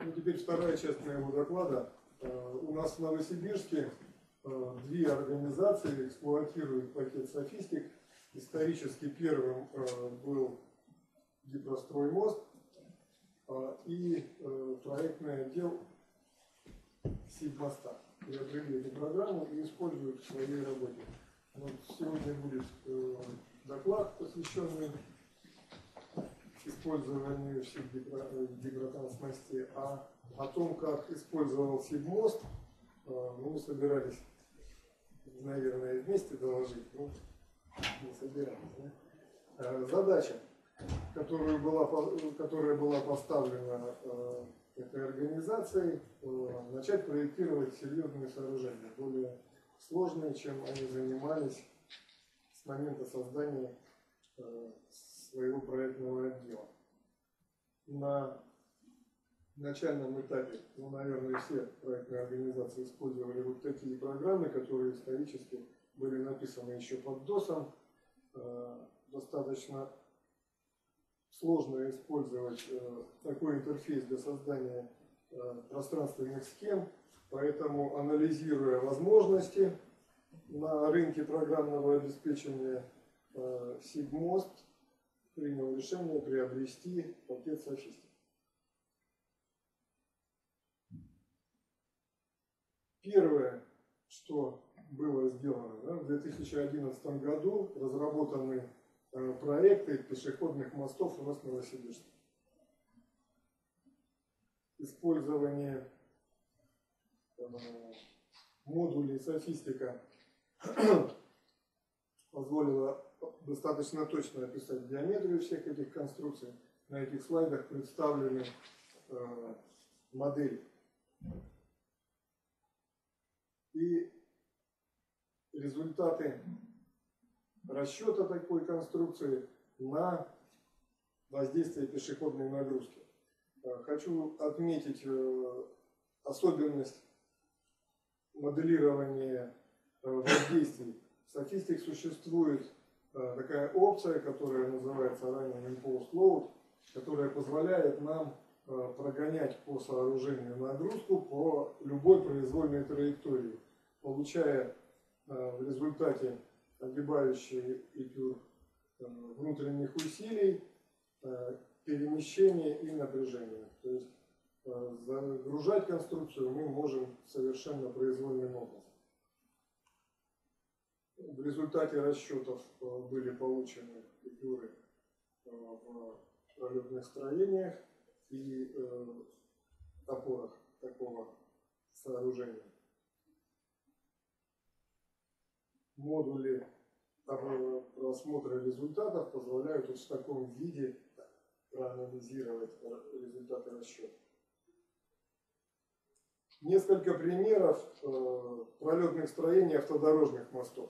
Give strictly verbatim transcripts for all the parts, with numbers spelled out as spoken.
Ну, теперь вторая часть моего доклада. У нас в Новосибирске две организации эксплуатируют пакет софистик. Исторически первым был Гипростроймост и проектный отдел Сибмоста. Приобрели эту программу и используют в своей работе. Вот сегодня будет доклад, посвященный использованию гидротрансмосте, а о том, как использовал Сибмост, мы собирались, наверное, вместе доложить, но не собирались. Да? Задача, которую была, которая была поставлена этой организацией, начать проектировать серьезные сооружения, более сложные, чем они занимались с момента создания своего проектного отдела. На начальном этапе, ну, наверное, все проектные организации использовали вот такие программы, которые исторически были написаны еще под досом. Достаточно сложно использовать такой интерфейс для создания пространственных схем, поэтому, анализируя возможности на рынке программного обеспечения, Сибмост принял решение приобрести пакет софистик. Первое, что было сделано, да, в две тысячи одиннадцатом году разработаны э, проекты пешеходных мостов у нас в Новосибирске. Использование э, модулей софистика позволило достаточно точно описать геометрию всех этих конструкций. На этих слайдах представлены э, модели. И результаты расчета такой конструкции на воздействие пешеходной нагрузки. Хочу отметить особенность моделирования воздействий. В софистик существует такая опция, которая называется Running Impulse Load, которая позволяет нам прогонять по сооружению нагрузку по любой произвольной траектории, получая в результате огибающий эпюр внутренних усилий перемещение и напряжение. То есть загружать конструкцию мы можем совершенно произвольным образом. В результате расчетов были получены эпюры в пролетных строениях и опорах такого сооружения. Модули просмотра результатов позволяют вот в таком виде проанализировать результаты расчета. Несколько примеров пролетных строений автодорожных мостов,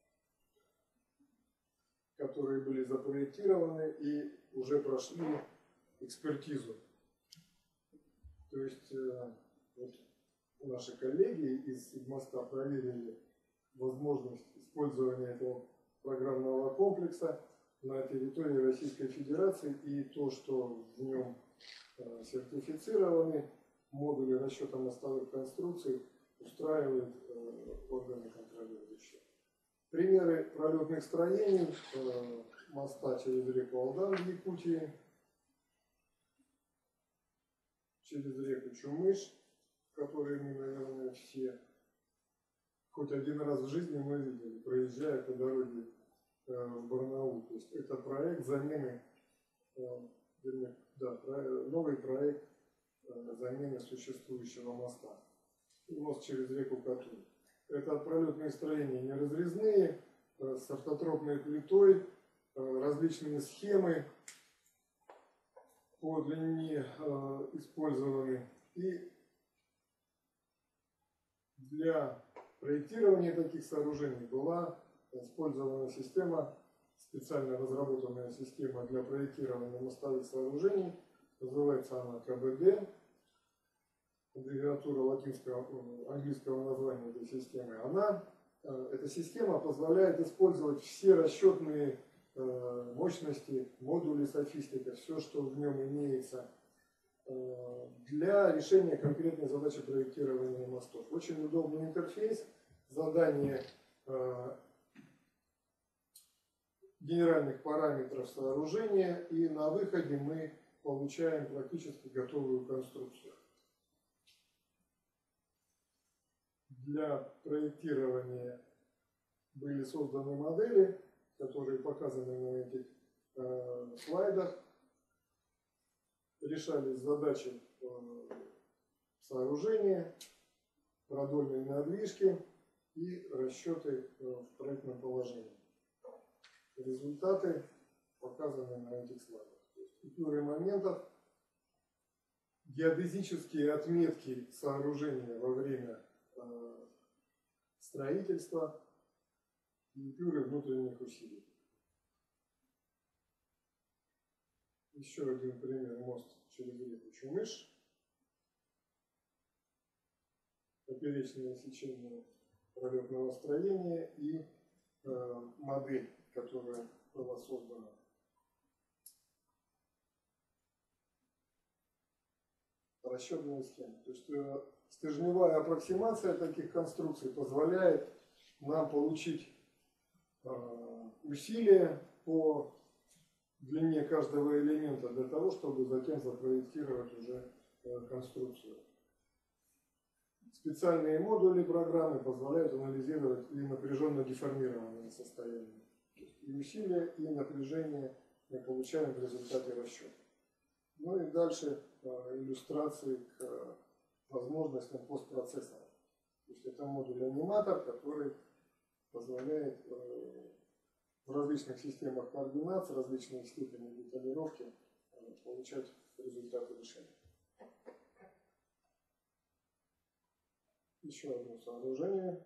которые были запроектированы и уже прошли экспертизу. То есть вот наши коллеги из Сибмоста проверили возможность использования этого программного комплекса на территории Российской Федерации, и то, что в нем сертифицированы модули расчета мостовых конструкций, устраивает органы контролирующие. Примеры пролетных строений: моста через реку Алдан в Якутии, через реку Чумыш, которые мы, наверное, все хоть один раз в жизни мы видели, проезжая по дороге в Барнаул. То есть это проект замены, вернее, да, новый проект замены существующего моста. Мост через реку Катунь. Это пролетные строения неразрезные, с автотропной плитой, различные схемы по длине использованы. И для проектирования таких сооружений была использована система, специально разработанная система для проектирования мостовых сооружений. Называется она ка бэ дэ, аббревиатура латинского, английского названия этой системы. Она, эта система позволяет использовать все расчетные мощности модулей софистика, все, что в нем имеется для решения конкретной задачи проектирования мостов. Очень удобный интерфейс, задание генеральных параметров сооружения, и на выходе мы получаем практически готовую конструкцию. Для проектирования были созданы модели, которые показаны на этих э, слайдах. Решались задачи э, сооружения, продольные надвижки и расчеты э, в проектном положении. Результаты показаны на этих слайдах. Купюры моментов, геодезические отметки сооружения во время э, строительства, купюры внутренних усилий. Еще один пример: мост через реку Чумыш. Поперечное сечение пролетного строения и э, модель, которая была создана. Расчетная схема. То есть э, стержневая аппроксимация таких конструкций позволяет нам получить э, усилия по длине каждого элемента для того, чтобы затем запроектировать уже э, конструкцию. Специальные модули программы позволяют анализировать и напряженно деформированные состояния. И усилия, и напряжение мы получаем в результате расчета. Ну и дальше э, иллюстрации к э, возможностям постпроцессора. То есть это модуль-аниматор, который позволяет э, в различных системах координат с различной степенью деталировки э, получать результаты решения. Еще одно сооружение.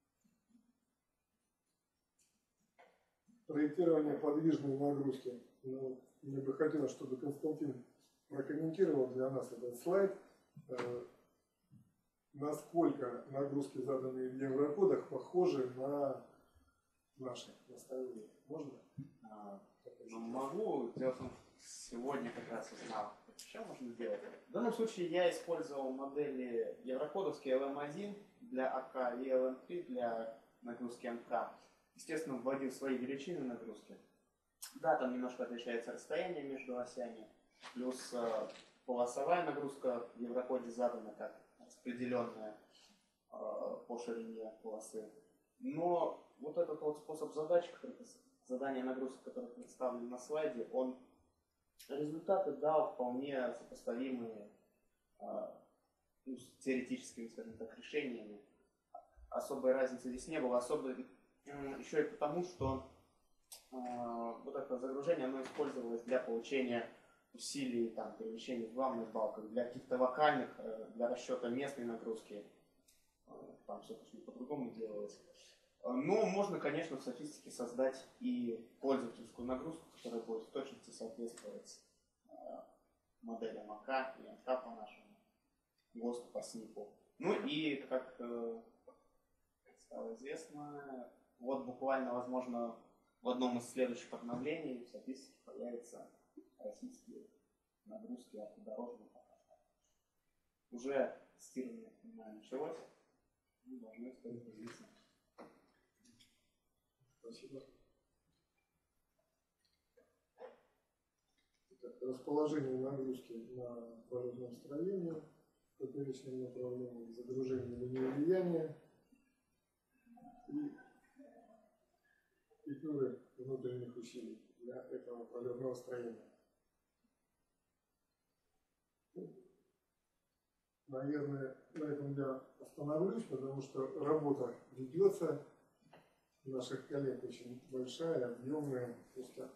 Проектирование подвижной нагрузки. Ну, мне бы хотелось, чтобы Константин прокомментировал для нас этот слайд. Э, насколько нагрузки, заданные в еврокодах, похожи на наши наставления. Можно? А, ну, могу. Дело в том, сегодня как раз узнал, что можно сделать. В данном случае я использовал модели еврокодовские эл эм один для АК и эл эм три для нагрузки эм ка. Естественно, вводил свои величины нагрузки. Да, там немножко отличается расстояние между осями. Плюс э, полосовая нагрузка в еврокоде задана как распределенная э, по ширине полосы. Но вот этот вот способ задач, который, задание нагрузки, который представлен на слайде, он результаты дал вполне сопоставимые э, ну, с теоретическими, скажем так, решениями. Особой разницы здесь не было. Особо э, еще и потому, что э, вот это загружение, оно использовалось для получения усилий, там, перемещений в главных балках, для каких-то локальных, э, для расчета местной нагрузки. Э, там все точно по-другому делалось. Но можно, конечно, в статистике создать и пользовательскую нагрузку, которая будет в точности соответствовать э, моделям АК и МК по нашему ГОСТу по СНИПу. Ну и, как э, стало известно, вот буквально, возможно, в одном из следующих обновлений в статистике появятся российские нагрузки автодорожных. Уже тестирование, понимаю, началось. Мы должны стоять позиции. Спасибо. Итак, расположение нагрузки на полетном строении, в поперечном направлении, загружение линии влияния и купюры внутренних усилий для этого полетного строения. Наверное, на этом я остановлюсь, потому что работа ведется. Наших коллег очень большая, объемная. Просто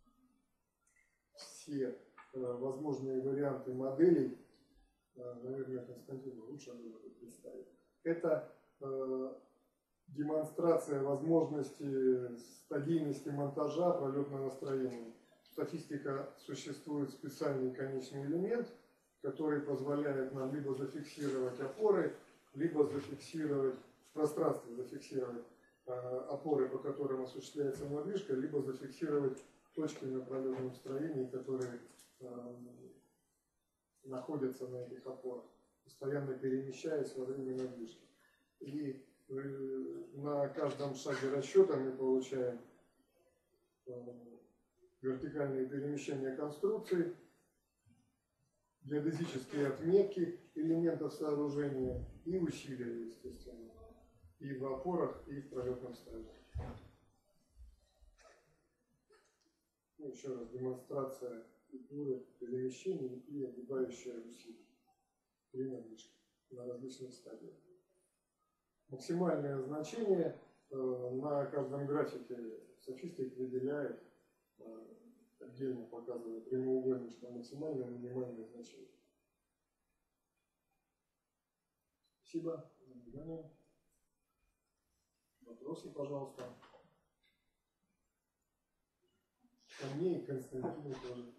все э, возможные варианты моделей, э, наверное, Константину лучше было бы представить. Это э, демонстрация возможности стадийности монтажа пролетного строения. Статистика существует специальный конечный элемент, который позволяет нам либо зафиксировать опоры, либо зафиксировать в пространстве зафиксировать опоры, по которым осуществляется надвижка, либо зафиксировать точки на пролетном строении, которые э, находятся на этих опорах, постоянно перемещаясь во время надвижки. И на каждом шаге расчета мы получаем вертикальные перемещения конструкции, геодезические отметки элементов сооружения и усилия, естественно, и в опорах, и в пролетном столе. Ну, еще раз демонстрация фигуры перемещений и огибающая усилия при надвижке на различных стадиях. Максимальное значение э, на каждом графике софистик выделяет, э, отдельно показывает прямоугольничком максимальное и минимальное значение. Спасибо за внимание. Вопросы, пожалуйста. Ко мне и Константину тоже.